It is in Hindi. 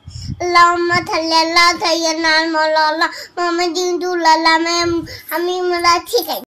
अल्लाहुम्मा सल्ली अला सय्यिदना मौलाना मोहम्मदिन दुल्ला में हमी मला ठीक है।